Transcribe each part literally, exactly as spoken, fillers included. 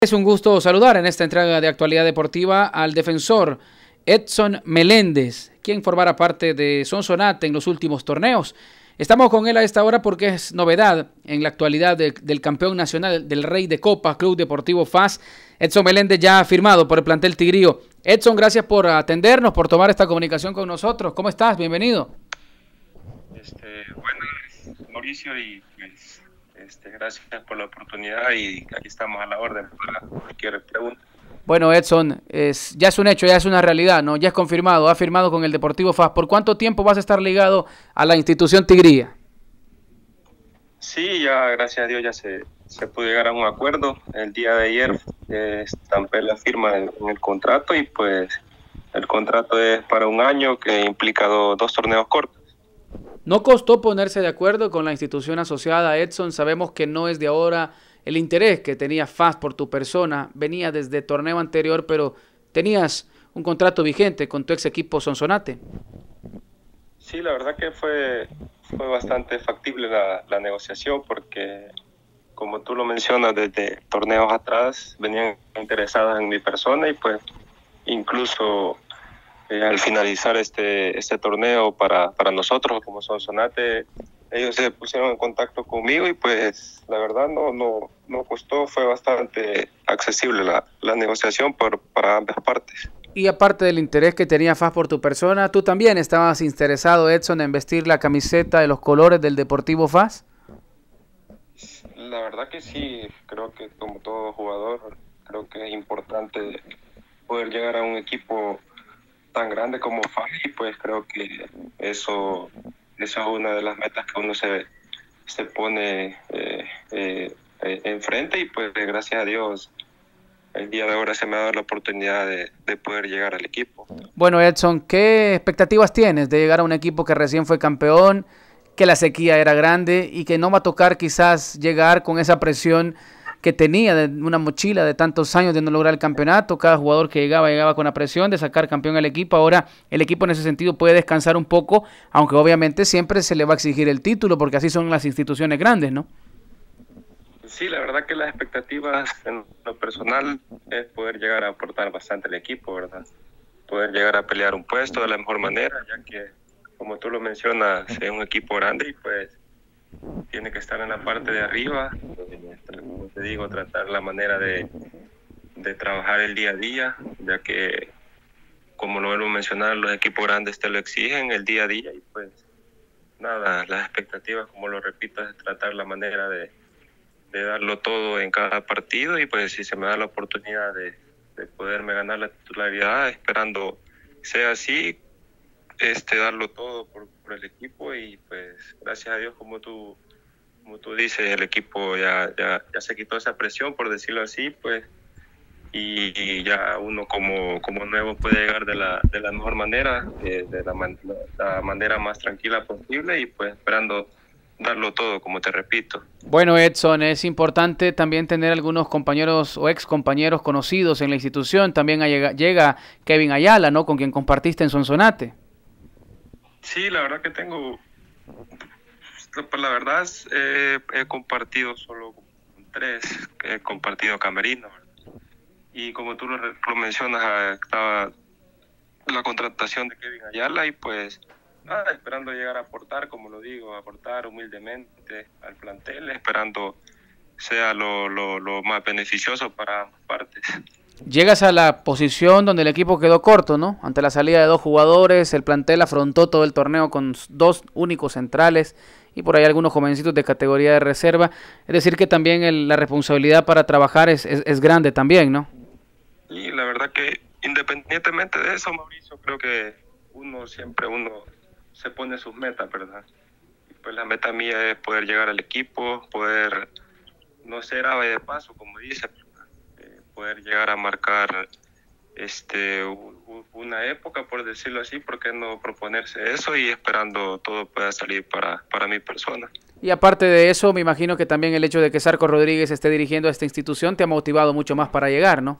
Es un gusto saludar en esta entrega de Actualidad Deportiva al defensor Edson Meléndez, quien formara parte de Sonsonate en los últimos torneos. Estamos con él a esta hora porque es novedad en la actualidad de, del campeón nacional del Rey de Copas, Club Deportivo F A S. Edson Meléndez ya firmado por el plantel tigrío. Edson, gracias por atendernos, por tomar esta comunicación con nosotros. ¿Cómo estás? Bienvenido. Este, bueno, Mauricio, y pues, este, gracias por la oportunidad y aquí estamos a la orden para cualquier pregunta. Bueno, Edson, es, ya es un hecho, ya es una realidad, ¿no? Ya es confirmado, ha firmado con el Deportivo F A S. ¿Por cuánto tiempo vas a estar ligado a la institución tigría? Sí, ya gracias a Dios ya se, se pudo llegar a un acuerdo. El día de ayer eh, estampé la firma en, en el contrato y pues el contrato es para un año que implica do, dos torneos cortos. ¿No costó ponerse de acuerdo con la institución asociada, Edson? Sabemos que no es de ahora el interés que tenía F A S por tu persona. Venía desde el torneo anterior, pero tenías un contrato vigente con tu ex equipo Sonsonate. Sí, la verdad que fue, fue bastante factible la, la negociación porque, como tú lo mencionas, desde torneos atrás venían interesadas en mi persona y pues incluso eh, al finalizar este, este torneo para, para nosotros como Sonsonate, ellos se pusieron en contacto conmigo y pues la verdad no, no, no costó, fue bastante accesible la, la negociación por, para ambas partes. Y aparte del interés que tenía F A S por tu persona, ¿tú también estabas interesado, Edson, en vestir la camiseta de los colores del Deportivo F A S? La verdad que sí, creo que como todo jugador, creo que es importante poder llegar a un equipo tan grande como F A S y pues creo que eso, eso es una de las metas que uno se, se pone eh, eh, eh, enfrente y pues gracias a Dios el día de ahora se me ha dado la oportunidad de, de poder llegar al equipo. Bueno, Edson, ¿qué expectativas tienes de llegar a un equipo que recién fue campeón, que la sequía era grande y que no va a tocar quizás llegar con esa presión que tenía de una mochila de tantos años de no lograr el campeonato? Cada jugador que llegaba, llegaba con la presión de sacar campeón al equipo. Ahora el equipo en ese sentido puede descansar un poco, aunque obviamente siempre se le va a exigir el título porque así son las instituciones grandes, ¿no? Sí, la verdad que las expectativas en lo personal es poder llegar a aportar bastante al equipo, ¿verdad? Poder llegar a pelear un puesto de la mejor manera, ya que, como tú lo mencionas, es un equipo grande y pues tiene que estar en la parte de arriba. Como te digo, tratar la manera de, de trabajar el día a día, ya que, como lo vuelvo a mencionar, los equipos grandes te lo exigen el día a día y pues nada, las expectativas, como lo repito, es tratar la manera de de darlo todo en cada partido y pues si se me da la oportunidad de, de poderme ganar la titularidad, esperando sea así, este darlo todo por, por el equipo y pues gracias a Dios, como tú como tú dices, el equipo ya, ya, ya se quitó esa presión, por decirlo así, pues y, y ya uno como, como nuevo puede llegar de la, de la mejor manera, eh, de la, man, la manera más tranquila posible y pues esperando darlo todo, como te repito. Bueno, Edson, es importante también tener algunos compañeros o ex compañeros conocidos en la institución. También llega, llega Kevin Ayala, ¿no? Con quien compartiste en Sonsonate. Sí, la verdad que tengo, pues la verdad eh, he compartido solo con tres, he compartido camerino. Y como tú lo, lo mencionas, estaba la contratación de Kevin Ayala y pues nada, esperando llegar a aportar, como lo digo, aportar humildemente al plantel, esperando sea lo, lo, lo más beneficioso para ambas partes. Llegas a la posición donde el equipo quedó corto, ¿no? Ante la salida de dos jugadores, el plantel afrontó todo el torneo con dos únicos centrales y por ahí algunos jovencitos de categoría de reserva. Es decir que también el, la responsabilidad para trabajar es, es, es grande también, ¿no? Y la verdad que independientemente de eso, Mauricio, creo que uno siempre uno se pone sus metas, ¿verdad? Y pues la meta mía es poder llegar al equipo, poder no ser ave de paso, como dice, eh, poder llegar a marcar este una época, por decirlo así, ¿por qué no proponerse eso? Y esperando todo pueda salir para, para mi persona. Y aparte de eso, me imagino que también el hecho de que Sarco Rodríguez esté dirigiendo a esta institución te ha motivado mucho más para llegar, ¿no?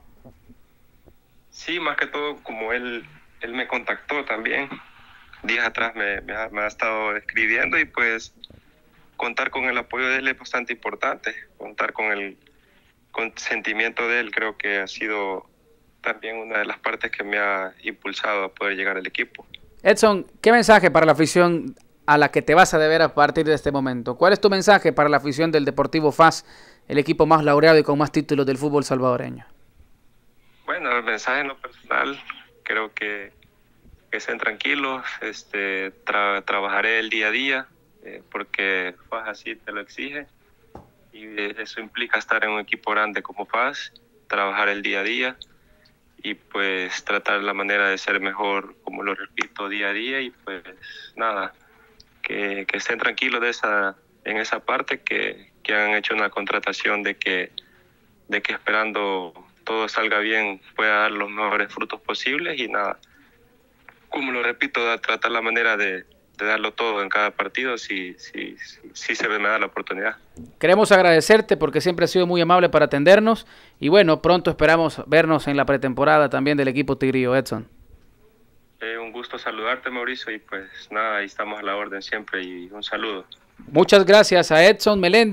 Sí, más que todo, como él, él me contactó también. Días atrás me, me, ha, me ha estado escribiendo y pues contar con el apoyo de él es bastante importante, contar con el consentimiento de él creo que ha sido también una de las partes que me ha impulsado a poder llegar al equipo. Edson, ¿qué mensaje para la afición a la que te vas a deber a partir de este momento? ¿Cuál es tu mensaje para la afición del Deportivo F A S, el equipo más laureado y con más títulos del fútbol salvadoreño? Bueno, el mensaje en lo personal, creo que, que estén tranquilos, este, tra trabajaré el día a día, eh, porque F A S así te lo exige, y eso implica estar en un equipo grande como F A S, trabajar el día a día, y pues tratar la manera de ser mejor, como lo repito, día a día, y pues nada, que, que estén tranquilos de esa, en esa parte, que, que han hecho una contratación de que, de que esperando todo salga bien pueda dar los mejores frutos posibles, y nada, como lo repito, da, tratar la manera de, de darlo todo en cada partido si, si, si, si se me da la oportunidad. Queremos agradecerte porque siempre has sido muy amable para atendernos y bueno, pronto esperamos vernos en la pretemporada también del equipo Tigrillo, Edson. Eh, un gusto saludarte, Mauricio, y pues nada, ahí estamos a la orden siempre, y un saludo. Muchas gracias a Edson Meléndez.